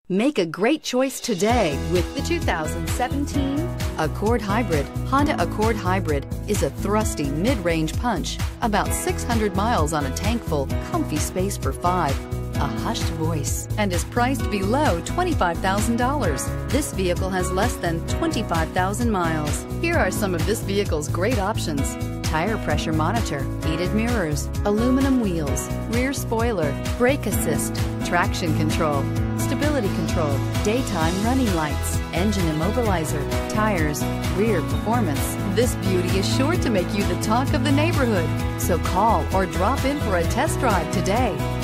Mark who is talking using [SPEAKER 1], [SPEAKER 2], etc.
[SPEAKER 1] Make a great choice today with the 2017 Accord Hybrid. Honda Accord Hybrid is a thrusty mid-range punch, about 600 miles on a tank full, comfy space for 5, a hushed voice, and is priced below $25,000. This vehicle has less than 25,000 miles. Here are some of this vehicle's great options: tire pressure monitor, heated mirrors, aluminum wheels, rear spoiler, brake assist, traction control, stability control, daytime running lights, engine immobilizer, tires, rear performance. This beauty is sure to make you the talk of the neighborhood. So call or drop in for a test drive today.